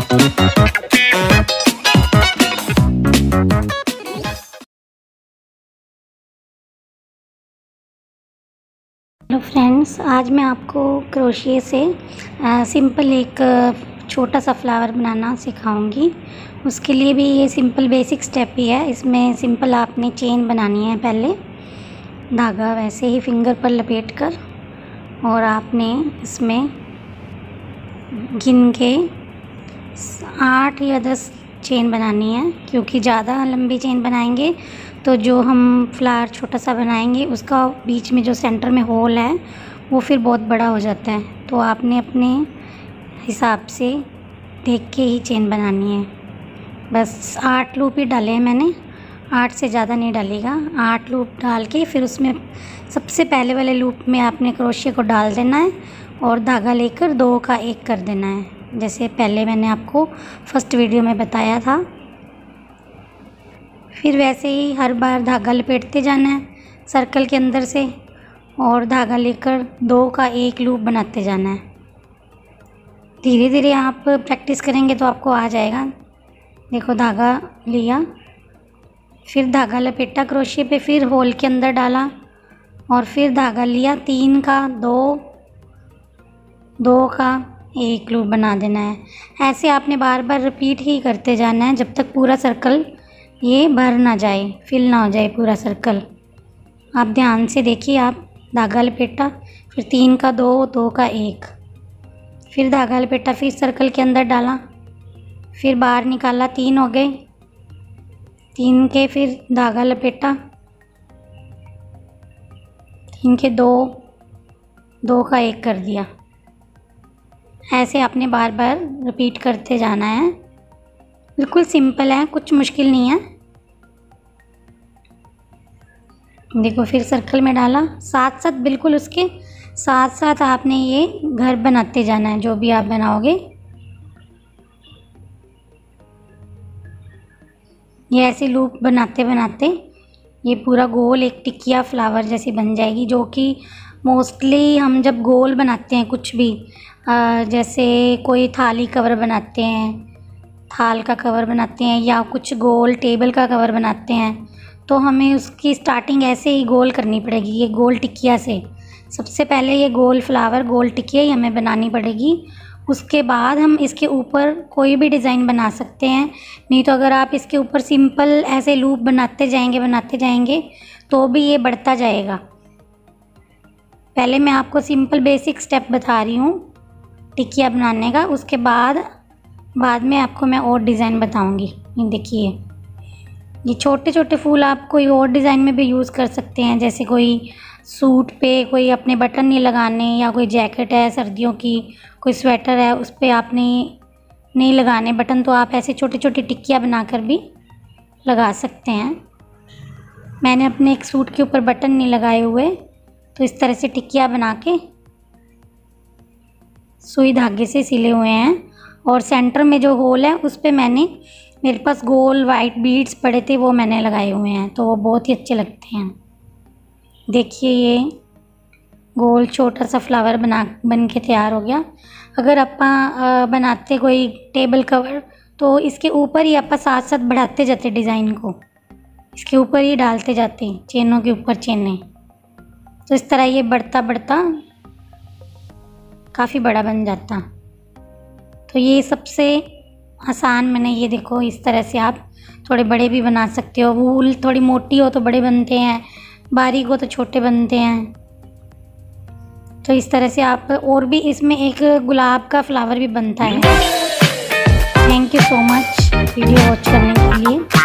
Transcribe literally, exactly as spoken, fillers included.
Hello friends, आज मैं आपको क्रोशिया से आ, सिंपल एक छोटा सा फ्लावर बनाना सिखाऊंगी। उसके लिए भी ये सिंपल बेसिक स्टेप ही है। इसमें सिंपल आपने चेन बनानी है। पहले धागा वैसे ही फिंगर पर लपेट कर और आपने इसमें गिन के आठ या दस चेन बनानी है, क्योंकि ज़्यादा लंबी चेन बनाएंगे तो जो हम फ्लावर छोटा सा बनाएंगे उसका बीच में जो सेंटर में होल है वो फिर बहुत बड़ा हो जाता है। तो आपने अपने हिसाब से देख के ही चेन बनानी है। बस आठ लूप ही डाले हैं मैंने, आठ से ज़्यादा नहीं डालेगा। आठ लूप डाल के फिर उसमें सबसे पहले वाले लूप में आपने क्रोशिया को डाल देना है और धागा लेकर दो का एक कर देना है, जैसे पहले मैंने आपको फर्स्ट वीडियो में बताया था। फिर वैसे ही हर बार धागा लपेटते जाना है सर्कल के अंदर से और धागा लेकर दो का एक लूप बनाते जाना है। धीरे धीरे आप प्रैक्टिस करेंगे तो आपको आ जाएगा। देखो, धागा लिया, फिर धागा लपेटा क्रोशिया पे, फिर होल के अंदर डाला और फिर धागा लिया, तीन का दो, दो का एक लूप बना देना है। ऐसे आपने बार बार रिपीट ही करते जाना है जब तक पूरा सर्कल ये भर ना जाए, फिल ना हो जाए पूरा सर्कल। आप ध्यान से देखिए। आप धागा लपेटा, फिर तीन का दो, दो का एक, फिर धागा लपेटा, फिर सर्कल के अंदर डाला, फिर बाहर निकाला, तीन हो गए, तीन के फिर धागा लपेटा, तीन के दो, दो का एक कर दिया। ऐसे आपने बार बार रिपीट करते जाना है। बिल्कुल सिंपल है, कुछ मुश्किल नहीं है। देखो, फिर सर्कल में डाला, साथ साथ बिल्कुल उसके साथ साथ आपने ये घर बनाते जाना है जो भी आप बनाओगे। ये ऐसे लूप बनाते बनाते ये पूरा गोल एक टिकिया फ्लावर जैसी बन जाएगी, जो कि मोस्टली हम जब गोल बनाते हैं कुछ भी, जैसे कोई थाली कवर बनाते हैं, थाल का कवर बनाते हैं या कुछ गोल टेबल का कवर बनाते हैं, तो हमें उसकी स्टार्टिंग ऐसे ही गोल करनी पड़ेगी। ये गोल टिकिया से सबसे पहले ये गोल फ्लावर, गोल टिकिया ही हमें बनानी पड़ेगी। उसके बाद हम इसके ऊपर कोई भी डिज़ाइन बना सकते हैं। नहीं तो अगर आप इसके ऊपर सिंपल ऐसे लूप बनाते जाएंगे बनाते जाएंगे तो भी ये बढ़ता जाएगा। पहले मैं आपको सिंपल बेसिक स्टेप बता रही हूँ टिकिया बनाने का, उसके बाद बाद में आपको मैं और डिज़ाइन बताऊंगी। ये देखिए, ये छोटे छोटे फूल आप कोई और डिज़ाइन में भी यूज़ कर सकते हैं। जैसे कोई सूट पे कोई अपने बटन नहीं लगाने, या कोई जैकेट है सर्दियों की, कोई स्वेटर है उस पर आपने नहीं लगाने बटन, तो आप ऐसे छोटे छोटे टिक्कियाँ बनाकर भी लगा सकते हैं। मैंने अपने एक सूट के ऊपर बटन नहीं लगाए हुए, तो इस तरह से टिक्कियाँ बना के सुई धागे से सिले हुए हैं। और सेंटर में जो होल है उस पे मैंने, मेरे पास गोल वाइट बीड्स पड़े थे वो मैंने लगाए हुए हैं, तो वो बहुत ही अच्छे लगते हैं। देखिए, ये गोल छोटा सा फ्लावर बना बन के तैयार हो गया। अगर आप बनाते कोई टेबल कवर तो इसके ऊपर ही आप साथ साथ बढ़ाते जाते डिज़ाइन को, इसके ऊपर ही डालते जाते चेनों के ऊपर चेनें, तो इस तरह ये बढ़ता बढ़ता काफ़ी बड़ा बन जाता। तो ये सबसे आसान मैंने, ये देखो, इस तरह से आप थोड़े बड़े भी बना सकते हो। वूल थोड़ी मोटी हो तो बड़े बनते हैं, बारीक हो तो छोटे बनते हैं। तो इस तरह से आप, और भी इसमें एक गुलाब का फ्लावर भी बनता है। Thank you so much video watch करने के लिए।